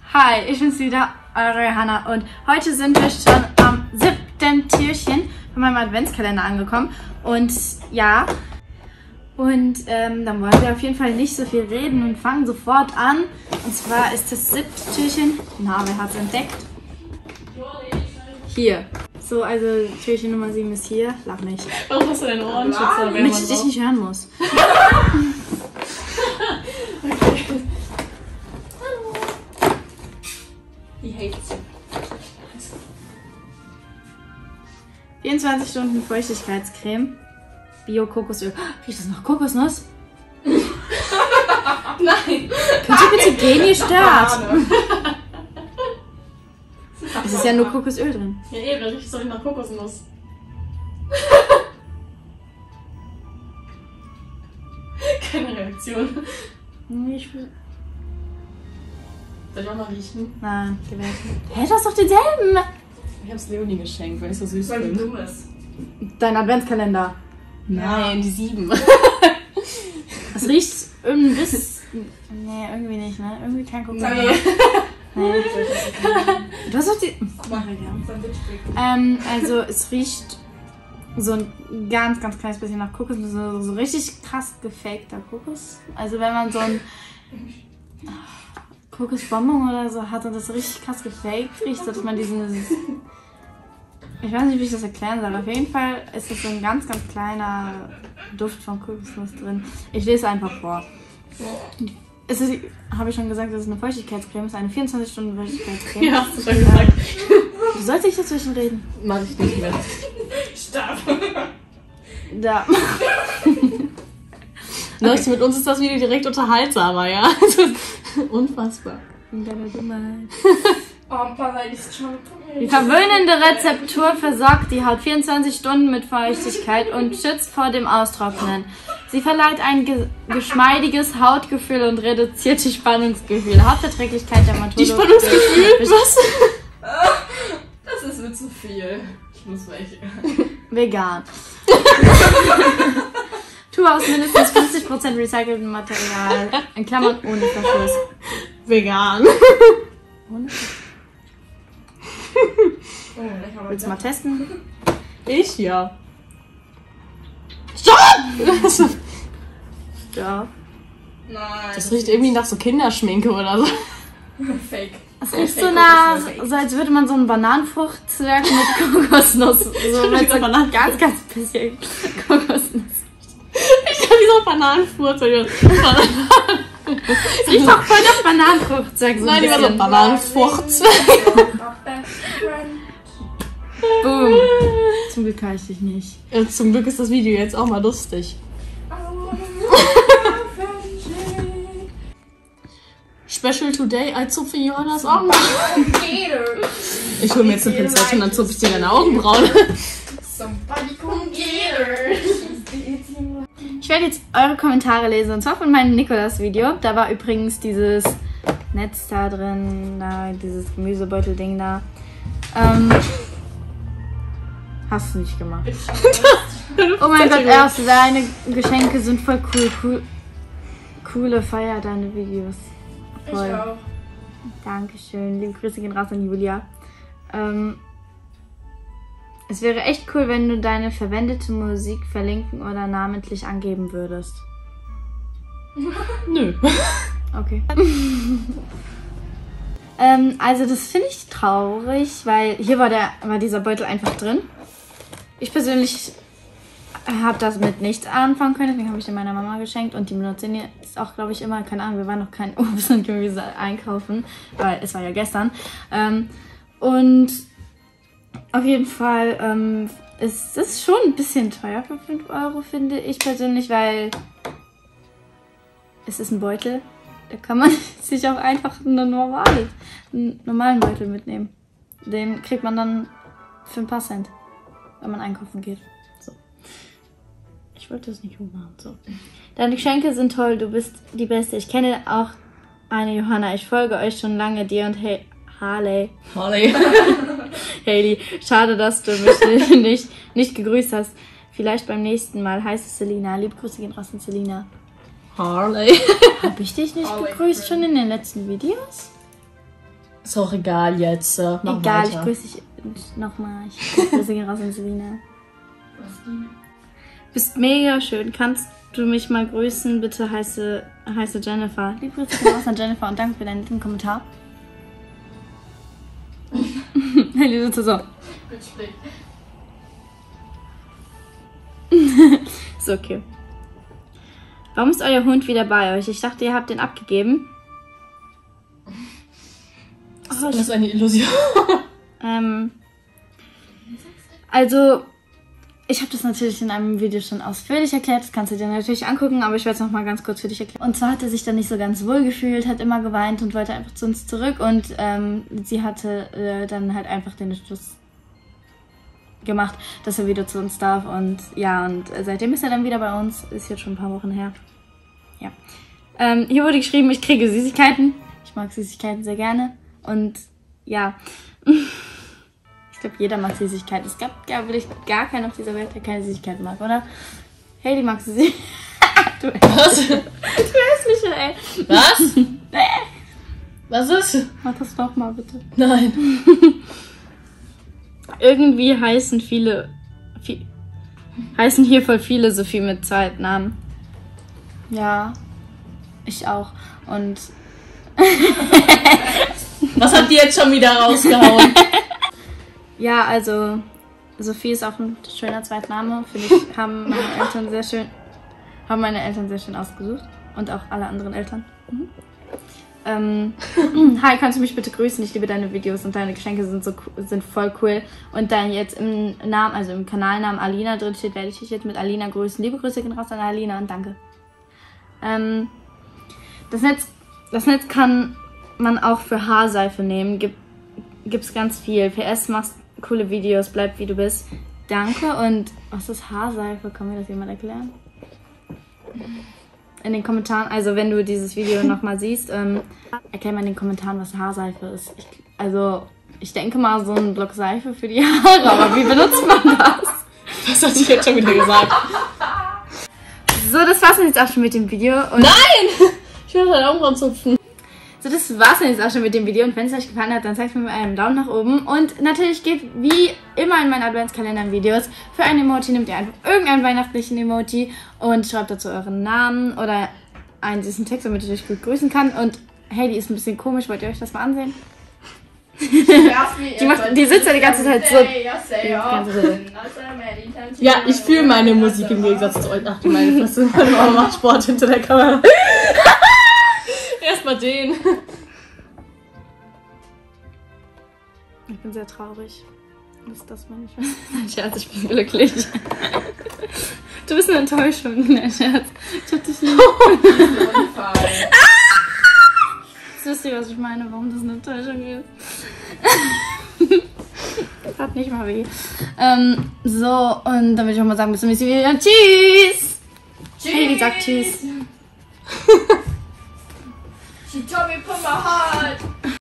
Hi, ich bin's wieder, eure Hannah, und heute sind wir schon am 7. Türchen von meinem Adventskalender angekommen. Und ja, dann wollen wir auf jeden Fall nicht so viel reden und fangen sofort an. Und zwar ist das 7. Türchen, na, wer hat's entdeckt? Hier. So, also Türchen Nummer 7 ist hier. Lach nicht. Warum hast du deine Ohrenschützer? Damit ich dich nicht hören muss. Okay. Hallo. Die hates you. 24 Stunden Feuchtigkeitscreme. Bio-Kokosöl. Riecht das nach Kokosnuss? Nein. Könnt ihr bitte gehen, ihr stört? Es ist ja nur Kokosöl drin. Ja, eben, da riecht es doch nicht nach Kokosnuss. Keine Reaktion. Soll ich auch mal riechen? Nein, geh weg. Hä, du hast doch denselben! Ich hab's Leonie geschenkt, weil ich so süß Weil bin. du dumm ist. Dein Adventskalender. Nein, die 7. Es riecht irgendwie bis... Nee, irgendwie nicht, ne? Irgendwie kein Kokosnuss. Nee. Nee. Du hast doch die... Mach ich ja. Also es riecht so ein ganz, ganz kleines bisschen nach Kokosnuss. So richtig krass gefakter Kokos. Also wenn man so ein Kokosbonbon oder so hat und das so richtig krass gefaked riecht, so dass man diesen... Ich weiß nicht, wie ich das erklären soll. Auf jeden Fall ist es so ein ganz, ganz kleiner Duft von Kokosnuss drin. Ich lese einfach vor. Es ist, habe ich schon gesagt, das ist eine Feuchtigkeitscreme. Es ist eine 24-Stunden-Feuchtigkeitscreme. Ja, hast du schon gesagt. Du sollst nicht dazwischen reden. Mach ich nicht mehr. Stopp. Da. Leute, mit uns ist das Video direkt unterhaltsamer, ja? Unfassbar. Deine Dummheit. Oh, Papa, die ist schon... Die verwöhnende Rezeptur versorgt die Haut 24 Stunden mit Feuchtigkeit und schützt vor dem Austrocknen. Sie verleiht ein geschmeidiges Hautgefühl und reduziert die Spannungsgefühle. Hauptverträglichkeit der Dermatologen. Die Spannungsgefühl? Was? Das ist mir zu viel. Ich muss weg. Vegan. Tue aus mindestens 50% recyceltem Material. In Klammern ohne Verschluss. Vegan. Ohne? Oh, ich habe Willst du mal testen? Ich? Ja. Ja. Nein. Das riecht irgendwie nach so Kinderschminke oder so. Fake. Es riecht so nach, so als würde man so einen Bananenfruchtzwerg mit Kokosnuss, so mit so ganz, ganz bisschen Kokosnuss. Ich hab wie so ein Bananenfurz. Es riecht doch voll nach Bananenfruchtzwerg. So Nein, die war so ein Bananenfurz. Boom. Zum Glück kann ich dich nicht. Zum Glück ist das Video jetzt auch mal lustig. Special today, I zupfe Johannas Augen. Ich hole mir jetzt eine Pinzette und dann zupfe ich dir deine Augenbrauen. Somebody come get her. Ich werde jetzt eure Kommentare lesen, und zwar von meinem Nikolas-Video. Da war übrigens dieses Netz da drin, da, dieses Gemüsebeutel-Ding da. Hast du nicht gemacht. Oh mein Gott, erst deine Geschenke sind voll cool. Coole Feier, deine Videos. Voll. Ich auch. Dankeschön. Liebe Grüße gehen raus an Julia. Es wäre echt cool, wenn du deine verwendete Musik verlinken oder namentlich angeben würdest. Nö. Okay. Also das finde ich traurig, weil hier war dieser Beutel einfach drin. Ich persönlich habe das mit nichts anfangen können, deswegen habe ich den meiner Mama geschenkt und die benutze ihn jetzt auch, glaube ich, immer, keine Ahnung, wir waren noch kein Obst und Gemüse einkaufen, weil es war ja gestern. Und auf jeden Fall ist es schon ein bisschen teuer für 5 Euro, finde ich persönlich, weil es ist ein Beutel. Da kann man sich auch einfach einen normalen Beutel mitnehmen. Den kriegt man dann für ein paar Cent, wenn man einkaufen geht. So. Ich wollte das nicht ummachen. So. Deine Geschenke sind toll, du bist die Beste. Ich kenne auch eine Johanna. Ich folge euch schon lange, dir und Harley. Hailey, schade, dass du mich nicht gegrüßt hast. Vielleicht beim nächsten Mal. Heißt Selina. Liebe Grüße gehen raus an Selina. Harley. Hab ich dich nicht begrüßt schon in den letzten Videos? Ist auch egal jetzt. Mach Egal, weiter. ich grüße dich nochmal. Ich grüße dich raus an Selina. Bist mega schön. Kannst du mich mal grüßen? Bitte heiße Jennifer. Liebe Grüße gehen raus an Jennifer und danke für deinen netten Kommentar. Hey, du sitzt so. Ist okay. Warum ist euer Hund wieder bei euch? Ich dachte, ihr habt den abgegeben. Das ist eine Illusion. Also, ich habe das natürlich in einem Video schon ausführlich erklärt. Das kannst du dir natürlich angucken, aber ich werde es nochmal ganz kurz für dich erklären. Und zwar hat er sich dann nicht so ganz wohl gefühlt, hat immer geweint und wollte einfach zu uns zurück. Und sie hatte dann halt einfach den Entschluss gemacht, dass er wieder zu uns darf. Und ja, und seitdem ist er dann wieder bei uns. Ist jetzt schon ein paar Wochen her. Ja. Hier wurde geschrieben, ich kriege Süßigkeiten. Ich mag Süßigkeiten sehr gerne. Und ja, ich glaube, jeder mag Süßigkeiten. Es gab wirklich gar keinen auf dieser Welt, der keine Süßigkeiten mag, oder? Hey, die magst du sie? Was? Du hörst mich schon, ey. Was? Was ist? Mach das doch mal, bitte. Nein. Irgendwie heißen heißen hier voll viele Sophie mit Zweitnamen. Ja, ich auch. Und Was hat die jetzt schon wieder rausgehauen? ja, also Sophie ist auch ein schöner Zweitname. Finde ich, haben meine Eltern sehr schön ausgesucht. Und auch alle anderen Eltern. Hi, kannst du mich bitte grüßen? Ich liebe deine Videos und deine Geschenke sind voll cool. Und dann jetzt im Namen, also im Kanalnamen Alina drin steht, werde ich dich jetzt mit Alina grüßen. Liebe Grüße gehen raus an Alina und danke. Das Netz kann man auch für Haarseife nehmen. Gibt's ganz viel. PS, machst coole Videos, bleib wie du bist. Danke. Und was ist Haarseife? Kann mir das jemand erklären? In den Kommentaren, also wenn du dieses Video nochmal siehst, erklär mal in den Kommentaren, was Haarseife ist. Ich denke mal so ein Block Seife für die Haare, aber wie benutzt man das? Das hat sie jetzt schon wieder gesagt. So, das war's dann jetzt auch schon mit dem Video. Und Nein! Ich will deine Augenbrauen zupfen. so, das war's dann jetzt auch schon mit dem Video. Und wenn es euch gefallen hat, dann zeigt mir mit einem Daumen nach oben. Und natürlich geht wie immer in meinen Adventskalender-Videos für ein Emoji, nehmt ihr einfach irgendeinen weihnachtlichen Emoji und schreibt dazu euren Namen oder einen süßen Text, damit ich euch gut grüßen kann. Und hey, die ist ein bisschen komisch. Wollt ihr euch das mal ansehen? Die sitzt ja die ganze Zeit so. Ja, ich fühle meine Musik im Gegensatz zu euch. Ach du meine Fresse, meine Mama macht Sport hinter der Kamera. Erstmal den. Ich bin sehr traurig. Was ist das, mein Scherz, ich bin glücklich. Du bist eine Enttäuschung, nein, Scherz. Ich hab dich lieb. Wisst ihr, was ich meine, warum das eine Enttäuschung ist? Hat nicht mal weh. So, und dann würde ich auch mal sagen, bis zum nächsten Video. Tschüss! Hey, die sagt Tschüss. She told me to put my heart.